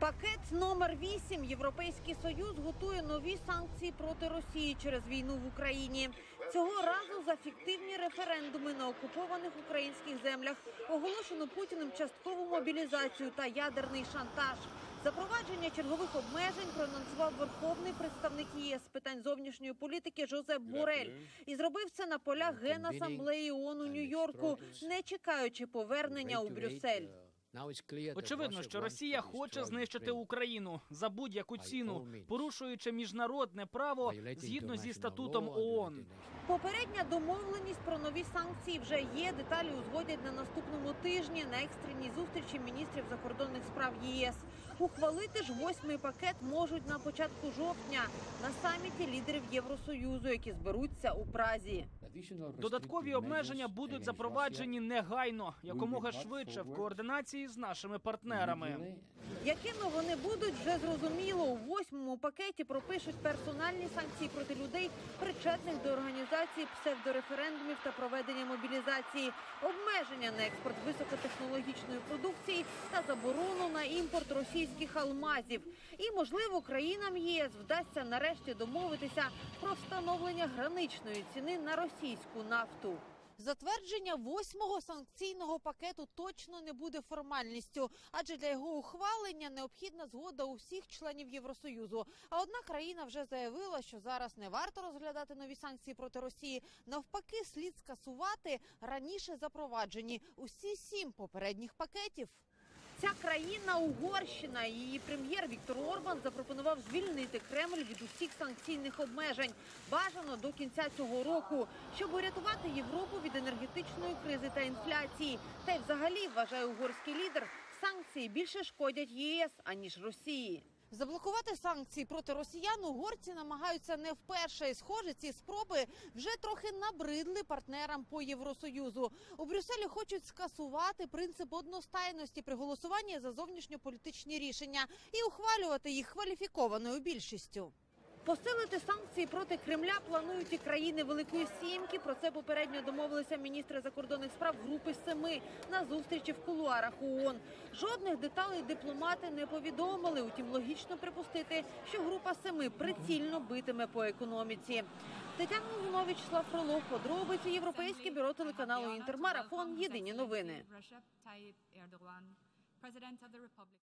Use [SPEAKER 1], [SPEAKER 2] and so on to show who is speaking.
[SPEAKER 1] Пакет номер 8. Європейський Союз готує нові санкції проти Росії через війну в Україні. Цього разу за фіктивні референдуми на окупованих українських землях, оголошену Путіним часткову мобілізацію та ядерний шантаж. Запровадження чергових обмежень проанонсував верховний представник ЄС з питань зовнішньої політики Жозеп Борель. І зробив це на полях Генасамблеї ООН у Нью-Йорку, не чекаючи повернення у Брюссель.
[SPEAKER 2] Очевидно, що Росія хоче знищити Україну за будь-яку ціну, порушуючи міжнародне право згідно зі статутом ООН.
[SPEAKER 1] Попередня домовленість про нові санкції вже є. Деталі узгодять на наступному тижні на екстреній зустрічі міністрів закордонних справ ЄС. Ухвалити ж 8-й пакет можуть на початку жовтня на саміті лідерів Євросоюзу, які зберуться у Празі.
[SPEAKER 2] Додаткові обмеження будуть запроваджені негайно, якомога швидше, в координації з нашими партнерами.
[SPEAKER 1] Якими вони будуть, вже зрозуміло. У 8-му пакеті пропишуть персональні санкції проти людей, причетних до організації псевдореферендумів та проведення мобілізації, обмеження на експорт високотехнологічної продукції та заборону на імпорт російських алмазів. І, можливо, країнам ЄС вдасться нарешті домовитися про встановлення граничної ціни на російську нафту. Затвердження 8-го санкційного пакету точно не буде формальністю, адже для його ухвалення необхідна згода усіх членів Євросоюзу. А одна країна вже заявила, що зараз не варто розглядати нові санкції проти Росії. Навпаки, слід скасувати раніше запроваджені усі 7 попередніх пакетів. Ця країна – Угорщина. Її прем'єр Віктор Орбан запропонував звільнити Кремль від усіх санкційних обмежень. Бажано до кінця цього року, щоб урятувати Європу від енергетичної кризи та інфляції. Та й взагалі, вважає угорський лідер, санкції більше шкодять ЄС, аніж Росії. Заблокувати санкції проти росіян угорці намагаються не вперше. І, схоже, ці спроби вже трохи набридли партнерам по Євросоюзу. У Брюсселі хочуть скасувати принцип одностайності при голосуванні за зовнішньополітичні рішення і ухвалювати їх кваліфікованою більшістю. Посилити санкції проти Кремля планують і країни Великої Сімки. Про це попередньо домовилися міністри закордонних справ Групи 7 на зустрічі в кулуарах ООН. Жодних деталей дипломати не повідомили. Утім, логічно припустити, що Група 7 прицільно битиме по економіці. Тетяна Лунович, Слав Фролов, подробиці, Європейське бюро телеканалу «Інтермарафон», єдині новини.